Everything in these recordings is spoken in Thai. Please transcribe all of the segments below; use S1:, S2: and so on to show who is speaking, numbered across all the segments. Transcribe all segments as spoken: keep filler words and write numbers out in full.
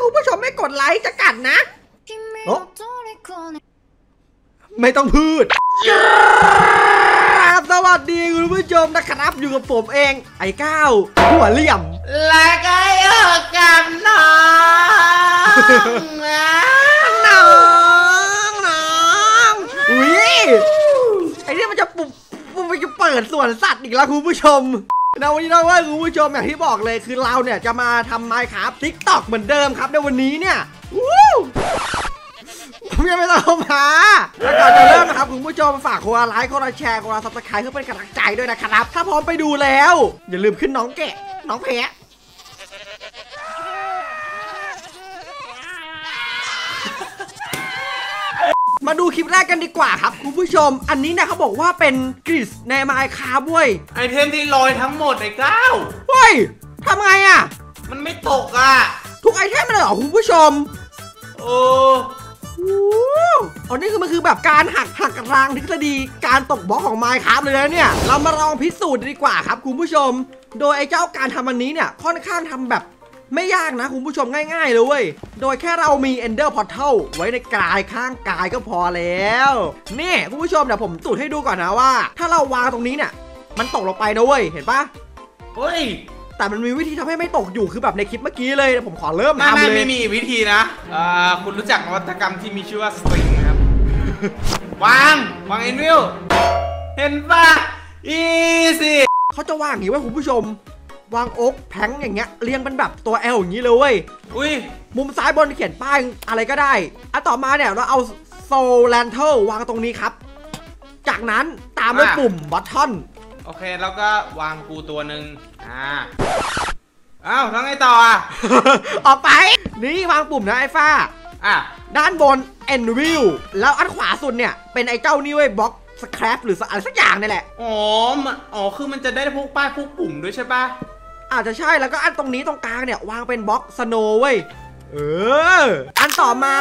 S1: คุณผู้ชมไม่กดไลค์จะกัดนะโอ้ไม่ต้องพูดครับสวัสดีคุณผู้ชมนะครับอยู่กับผมเองไอ้ก้าวหัวเหลี่ยม
S2: และก็อยู่กับน้อง
S1: น้องน้องอุ้ยไอ้นี่มันจะปุ๊บมันจะเปิดสวนสัตว์อีกแล้วคุณผู้ชมนะวันนี้เราว่าคุณผู้ชมอย่างที่บอกเลยคือเราเนี่ยจะมาทำ Minecraft ติ๊กต็อกเหมือนเดิมครับในวันนี้เนี่ยผมยังไม่ต้องมาแล้วก่อนจะเริ่มนะครับคุณผู้ชมฝากคนละไลค์คนละแชร์คนละซับสไครป์เพื่อเป็นกำลังใจด้วยนะครับถ้าพร้อมไปดูแล้วอย่าลืมขึ้นน้องแกะน้องแพะมาดูคลิปแรกกันดีกว่าครับคุณผู้ชมอันนี้เนี่ยเขาบอกว่าเป็นกริสใน Minecraft เว้ย
S2: ไอเทมที่ลอยทั้งหมดไอ้ก้าว
S1: เฮ้ยทำไงอ่ะ
S2: มันไม่ตกอ่ะ
S1: ทุกไอเทมเลยเหรอคุณผู้ชม
S2: โอ้
S1: อันนี้คือมันคือแบบการหักหักรางทฤษฎีการตกบล็อกของ Minecraft เลยนะเนี่ยเรามาลองพิสูจน์ดีกว่าครับคุณผู้ชมโดยไอ้เจ้าการทำอันนี้เนี่ยค่อนข้างทำแบบไม่ยากนะคุณผู้ชมง่ายๆเลยเว้ยโดยแค่เรามี Ender Portal ไว้ในกายข้างกายก็พอแล้วนี่คุณผู้ชมเดี๋ยวผมสูตรให้ดูก่อนนะว่าถ้าเราวางตรงนี้เนี่ยมันตกลงไปนะเว้ยเห็นปะ
S2: เฮ้ย
S1: แต่มันมีวิธีทำให้ไม่ตกอยู่คือแบบในคลิปเมื่อกี้เลยผมขอเริ่มทำเลย
S2: ไม่มีวิธีนะอ่าคุณรู้จักนวัตกรรมที่มีชื่อว่าสตริงไหมครับวางวางเอ็นวิลเห็นปะอีซี่
S1: เขาจะวางอย่างนี้ไว้คุณผู้ชมวางโอ๊กแพงอย่างเงี้ยเรียงเป็นแบบตัว L อย่างนี้เลยเว้ย
S2: อุ้ย
S1: มุมซ้ายบนเขียนป้ายอะไรก็ได้อ่ะต่อมาเนี่ยเราเอาโซแลนเทลวางตรงนี้ครับจากนั้นตามด้วยปุ่มบัตทอน
S2: โอเคแล้วก็วางกูตัวหนึ่งอ่าอ้าวแล้วไงต่ออ่ะ
S1: ออกไปนี่วางปุ่มนะไอ้ฟ้า
S2: อ่ะ
S1: ด้านบน End View แล้วอันขวาสุดเนี่ยเป็นไอ้เจ้านี่เว้ยบล็อกสแครปหรืออะไรสักอย่างนี่แหละ
S2: อ๋ออ๋อคือมันจะได้พวกป้ายพวกปุ่มด้วยใช่ปะ
S1: อาจจะใช่แล้วก็อันตรงนี้ตรงกลางเนี่ยวางเป็นบล็อกสโนว์เว้ยเอออันต่อมา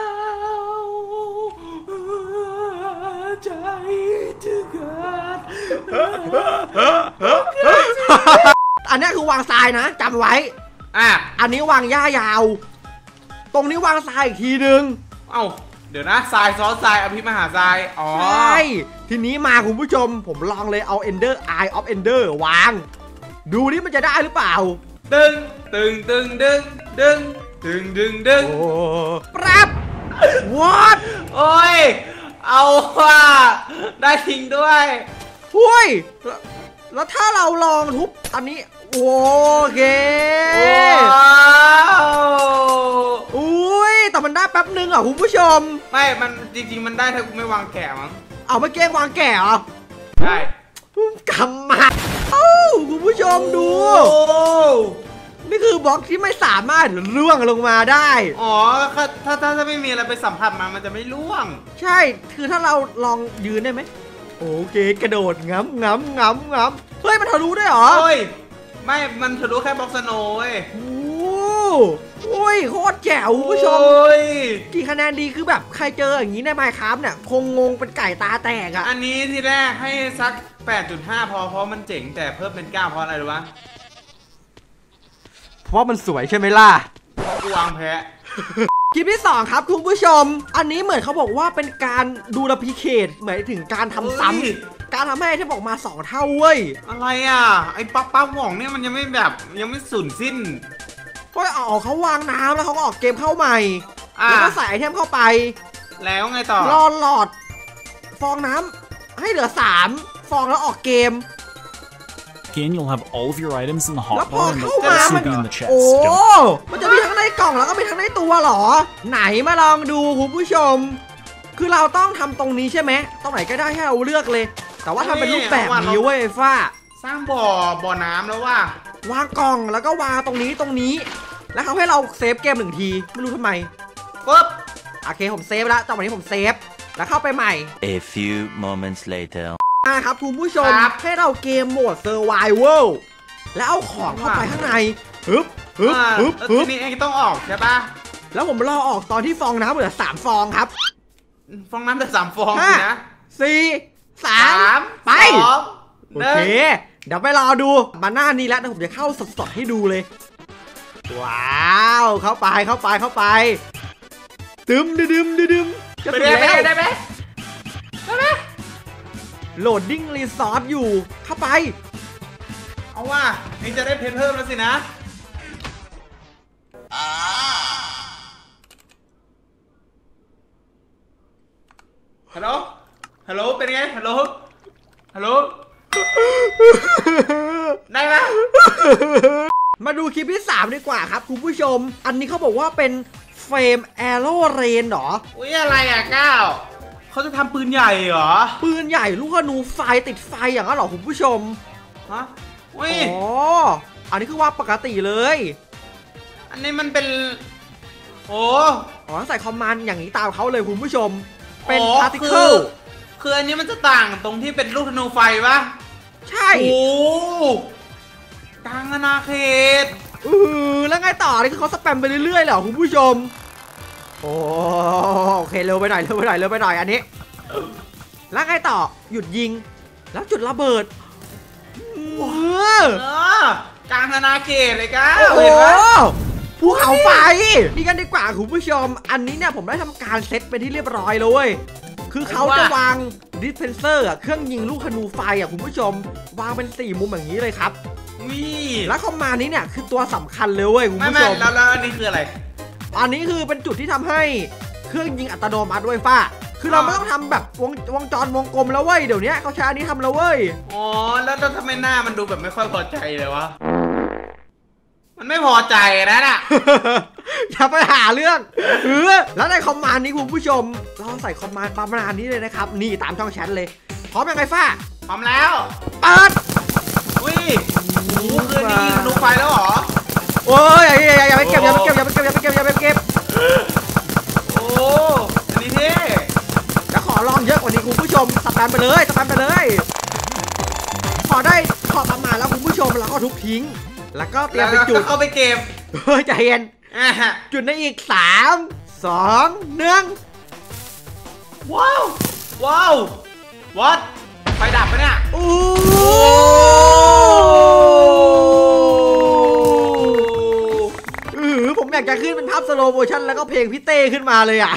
S1: ใจถึงกันอันนี้คือวางทรายนะจำไว้
S2: อ่ะ
S1: อันนี้วางหญ้ายาวตรงนี้วางทรายอีกทีนึง
S2: เอ้าเดี๋ยวนะทรายซ้อนทรายอภิมหาทรายอ๋อ
S1: ใช่ทีนี้มาคุณผู้ชมผมลองเลยเอา Ender Eye of Ender วางดูนี่มันจะได้หรือเปล่า
S2: ดึงดึงดึงดึงดึงดึงดึงดึง
S1: โอ้ปรับวอด
S2: โอ้ยเอาว่าได้ทิ้งด้วย
S1: หุ้ยแล้วถ้าเราลองทุบอันนี้โอเค
S2: ว้าว
S1: อุ้ยแต่มันได้แป๊บนึงอ่ะคุณผู้ชม
S2: ไม่มันจริงๆมันได้ถ้ากูไม่วางแกะมั้ง
S1: เอาไม่เก้งวางแกะเหรอ
S2: ได้
S1: กำมาเอ้าคุณผู้ชมดูนี่คือบล็อกที่ไม่สามารถล่วงลงมาได้
S2: อ๋อถ้าถ้าถ้าไม่มีอะไรไปสัมผัสมันมันจะไม่ล่วง
S1: ใช่คือถ้าเราลองยืนได้ไหมโอเคกระโดดงับงับงับงับเฮ้ยมันทะลุได้หรอ
S2: เฮ้ยไม่มันทะลุแค่บล็อกสโนว์เว้ย
S1: โอ้โหโคตรแจ๋วคุณผู้ชมกี่คะแนนดีคือแบบใครเจออย่างนี้ใน Minecraft เนี่ยคงงงเป็นไก่ตาแตกอ่ะ
S2: อันนี้ที่แรกให้สัก แปดจุดห้า พอเพราะมันเจ๋งแต่เพิ่มเป็นเก้าเพราะอะไรรู้ปะ
S1: เพราะมันสวยใช่ไหมล่ะ
S2: เพราะกูวางแพ้
S1: คลิปที่สองครับคุณผู้ชมอันนี้เหมือนเขาบอกว่าเป็นการดูรีพิเคทหมายถึงการทำซ้ำการทำให้ที่บอกมาสองเท่าเว้ย
S2: อะไรอ่ะไอ้ปั๊บปั๊บหว่องเนี่ยมันยังไม่แบบยังไม่สูญสิ้น
S1: ก็เอาเขาวางน้ำแล้วเขาก็ออกเกมเข้าใหม่แล้วก็ใส่ไอเทมเข้าไป
S2: แล้วไงต่อ
S1: รอหลอดฟองน้ำให้เหลือสามฟองแล้วออกเกม
S3: Again, you'll have all of your items in the hotbar
S1: and they'll also be in the chest. โอ้มันจะมีทั้งในกล่องแล้วก็มีทั้งในตัวหรอไหนมาลองดูคุณผู้ชมคือเราต้องทำตรงนี้ใช่ไหมตรงไหนก็ได้ให้เราเลือกเลยแต่ว่าทำเป็นรูปแบบนี้เว้ยฟ้า
S2: สร้างบ่อบ่อน้ำแล้วว่
S1: าวางกล่องแล้วก็วางตรงนี้ตรงนี้แล้วเขาให้เราเซฟเกมหนึ่งทีไม่รู้ทำไม
S2: ปึ๊บ
S1: โอเคผมเซฟแล้วจังหวะนี้ผมเซฟแล้วเข้าไปใหม่
S4: A few moments later
S1: ครับคุณผู้ชมให้เราเกมโหมด Survival แล้วเอาของเข้าไปข้างในฮึบฮึบฮึบฮึบ
S2: นี่เองต้องออกใช่ปะ
S1: แล้วผมรอออกตอนที่ฟองน้ำเหลือสามฟองครับ
S2: ฟองน้ำเหลือสามฟองนะ
S1: สี่สามไปโอเคเดี๋ยวไปรอดูมาหน้านี้แล้วผมจะเข้าสดๆให้ดูเลยว้าวเข้าไปเข้าไปเข้าไปดึมดึมดึมดึมจะ
S2: ไป
S1: ถึง
S2: ได้ไหม
S1: แล้ว
S2: ได้ไหมได้ไหม
S1: โหลดดิ้งรีซอสอยู่เข้าไป
S2: เอาว่านี่จะได้เพชรเพิ่มแล้วสินะฮัลโหลฮัลโหลเป็นไงฮัลโหลฮัลโหลได้ไหม
S1: มาดูคลิปที่สามดีกว่าครับคุณผู้ชมอันนี้เขาบอกว่าเป็นเฟรมแอโร่เรนเหรอ
S2: อุ้ยอะไรอ่ะก้าวเขาจะทำปืนใหญ่เหรอ
S1: ปืนใหญ่ลูกธนูไฟติดไฟอย่างนั้นเหรอคุณผู้ชม
S2: ฮะอุ้ย
S1: อ๋ออันนี้คือว่าปกติเลย
S2: อันนี้มันเป็นโอ้
S1: อ๋อใส่คอมมานด์อย่างนี้ตามเขาเลยคุณผู้ชมเป็น
S2: อ๋อ
S1: พาร์ติเคิล
S2: คือคืออันนี้มันจะต่างตรงที่เป็นลูกธนูไฟปะ
S1: ใช่
S2: โอ้กลางอาณาเขต
S1: อือแล้วไงต่อนี่คือเขาสแปมไปเรื่อยๆเหรอคุณผู้ชมโอ้โอเคเร็วไปหน่อยเร็วไปหน่อยเร็วไปหน่อยอันนี้แล้วไงต่อหยุดยิงแล้วจุดระเบิดเออ
S2: เออกลางอาณาเขตเลยก้า
S1: โอ้โห
S2: เห็นปะ
S1: ภูเขาไฟนี่กันดีกว่าคุณผู้ชม อันนี้เนี่ยผมได้ทำการเซตไปที่เรียบร้อยแล้วเว้ยคือเขาจะวางดิสเพนเซอร์เครื่องยิงลูกธนูไฟอ่ะคุณผู้ชมวางเป็นสี่มุมอย่างนี้เลยครับ
S2: วิ
S1: แล้วคอมมานด์นี้เนี่ยคือตัวสำคัญเลยเว้ยคุณ
S2: ไม่
S1: ผู้
S2: ไม่
S1: ชม
S2: แล้วแล้วอันนี้คืออะไร
S1: อันนี้คือเป็นจุดที่ทำให้เครื่องยิงอัตโนมัติด้วยฟ้าคือเรา
S2: อ่า
S1: ไม่ต้องทำแบบวงวงจรวงกลมแล้วเว้ยเดี๋ยวนี้เขาใช้อันนี้ทำแล้วเว้ย
S2: อ๋อแล้วแล้วทำไมหน้ามันดูแบบไม่ค่อยพอใจเลยวะมันไม่พอใจนะน่ะ
S1: อย่าไปหาเรื่องเออแล้วในคอมมานด์นี้คุณผู้ชมเราใส่คอมมานด์ประมาณนี้เลยนะครับนี่ตามช่องแชทเลยพร้อมยังไงฟ้า
S2: พร้อมแล้ว
S1: เปิด
S2: อุ้ยโอ้โหคืนนี้ยิงธนูไฟแล้วเหรอ
S1: โอ้ยอย่าอย่าอย่าไปเก็บอย่าไปเก็บอย่าไปเก็บอย่าไปเก็บอย่าไปเก็บ
S2: โอ้อันนี้เท่
S1: จะขอลองเยอะกว่านี้คุณผู้ชมสแปมไปเลยสแปมไปเลยพอได้พอประมาณแล้วคุณผู้ชมเราก็ทุบทิ้งแล้วก็เตรียมไปจุด
S2: แล้วก็เข้าไปเก็บ
S1: เฮ้ยใจเย็น
S2: อ่ะฮะ
S1: จุดในอีกสามสองหนึ่ง
S2: ว้าวว้าววัดไฟดับปะเนี่ย
S1: โอ้ เออผมอยากจะขึ้นเป็นภาพสโลโมชั่นแล้วก็เพลงพี่เต้ขึ้นมาเลยอ่ะ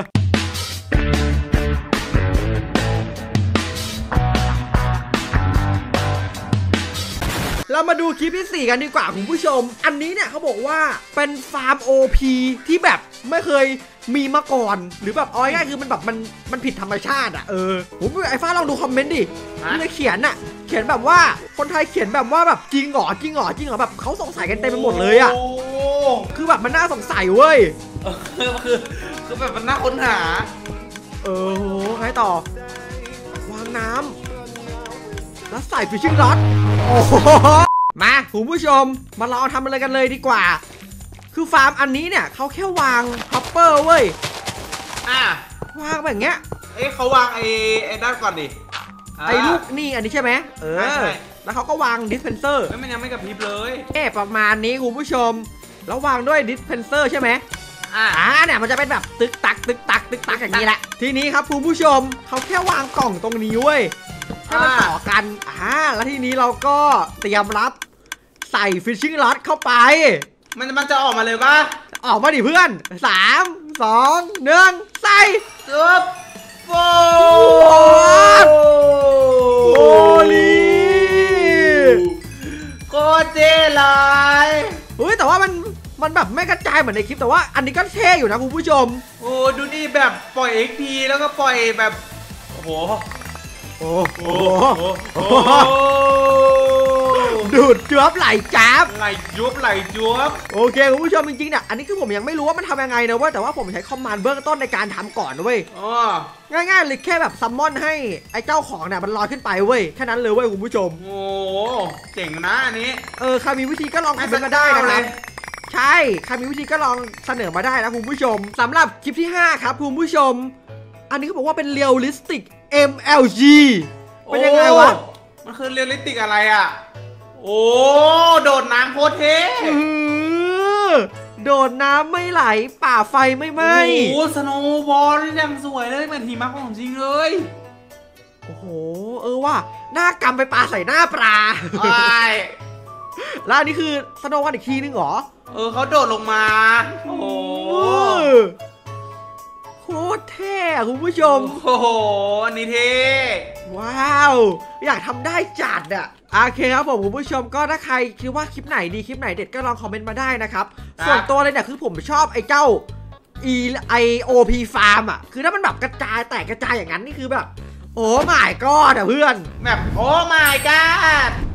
S1: เรามาดูคลิปที่สี่กันดีกว่าคุณผู้ชม อันนี้เนี่ยเขาบอกว่าเป็นฟาร์ม โอ พี ที่แบบไม่เคยมีมาก่อน หรือแบบเอาง่ายๆคือมันแบบมันมันผิดธรรมชาติอ่ะเออผมไอ้ฟ้าลองดูคอมเมนต์ดิมันเลยเขียนอ่ะ เขียนแบบว่าคนไทยเขียนแบบว่าแบบจริงเหรอจริงเหรอจริงเหรอแบบเขาสงสัยกันเต็มไปหมดเลยอ่ะ
S2: โอ้
S1: คือแบบมันน่าสงสัยเว้ย
S2: คือคือคือแบบมันน่าค้นหา
S1: เออโหไงต่อ วางน้ำแล้วใส่ฟิชชิ่งร็อดโอ้โหมาคุณผู้ชมมาลองทำอะไรกันเลยดีกว่า คือฟาร์มอันนี้เนี่ยเขาแค่วางฮอปเปอร์เว้ย
S2: อ่ะ
S1: วางแบบเงี้ย
S2: เอ้ยเขาวางไอ้ไอ้ด้านก่อนดิา
S1: ไอ้ลูกนี่อันนี้ใช่ไหมเอ
S2: ใช่
S1: อ
S2: ใช่
S1: แล้วเขาก็วางดิสเพนเซอร์
S2: เฮ้ยมันยังไม่กระพริบเลย
S1: เอ๊ะประมาณนี้คุณผู้ชม แล้ววางด้วยดิสเพนเซอร์ใช่ไหม
S2: อ่ะ
S1: อ่าเนี่ยมันจะเป็นแบบตึกตักตึกตักตึกตักอย่างนี้แหละทีนี้ครับคุณผู้ชมเขาแค่วางกล่องตรงนี้เว้ยให้มันต่อกันอ่าแล้วทีนี้เราก็เตรียมรับใส่ฟิชชิ่งล็อตเข้าไป
S2: มันมันจะออกมาเลยปะ
S1: ออกมาดิเพื่อนสามสองหนึ่งใส่
S2: ซึบโฟ
S1: โอ้ลี
S2: โคตรเจ๋เลย
S1: เฮ้ยแต่ว่ามันมันแบบไม่กระจายเหมือนในคลิปแต่ว่าอันนี้ก็เท่อยู่นะคุณผู้ชม
S2: โอ้ดูดิแบบปล่อย เอ็ก พี แล้วก็ปล่อยแบบโอ้โห
S1: โอ้โห
S2: โอ้โห
S1: ดูดจวบไหลจับ
S2: ไหลยุบไหลยุบ
S1: โอเคคุณผู้ชมจริงๆเนี่ยอันนี้คือผมยังไม่รู้ว่ามันทำยังไงนะเว้ยแต่ว่าผมใช้คอมมานด์เบื้องต้นในการทำก่อนนะเว้ย
S2: อ๋อ
S1: ง่ายๆเลยแค่แบบซัมมอนให้ไอ้เจ้าของเนี่ยมันลอยขึ้นไปเว้ยแค่นั้นเลยเว้ยคุณผู้ชม
S2: โอ้เจ๋งนะอันนี้
S1: เออใครมีวิธีก็ลองคอมเมนต์มาได้นะครับใช่ใครมีวิธีก็ลองเสนอมาได้นะคุณผู้ชมสำหรับคลิปที่ห้าครับคุณผู้ชม อันนี้เขาบอกว่าเป็นเรียลลิสติก เอ็ม แอล จี เป็นยังไงวะ
S2: มันคือเรียลลิสติกอะไรอ่ะโอ้โดดน้ำโคตรเท่
S1: อือโดดน้ำไม่ไหลป่าไฟไม่ไหม้
S2: โอ้สโนว์บอลยังสวยเลยเหมือนหิมะของจริงเลย
S1: โอ้โหเออว่ะหน้ากำไปปลาใส่หน้าปลา
S2: ไอ้
S1: แล้วอันนี้คือสโนว์วันอีกทีนึงเหรอ
S2: เออเขาโดดลงมาโอ้โห
S1: โคตรเท่อะคุณผู้ชม
S2: โอ้โหอันนี้เท่
S1: ว้าว อยากทำได้จัดอะโอเคครับผมคุณผู้ชมก็ถ้าใครคิดว่าคลิปไหนดีคลิปไหนเด็ดก็ลองคอมเมนต์มาได้นะครับส่วนตัวเลยเนี่ยคือผมชอบไอ้เจ้า E I O P Farm อะคือถ้ามันแบบกระจายแตกกระจายอย่างนั้นนี่คือแบบโอ้ my god อะเพื่อน
S2: แบบโอ้ my god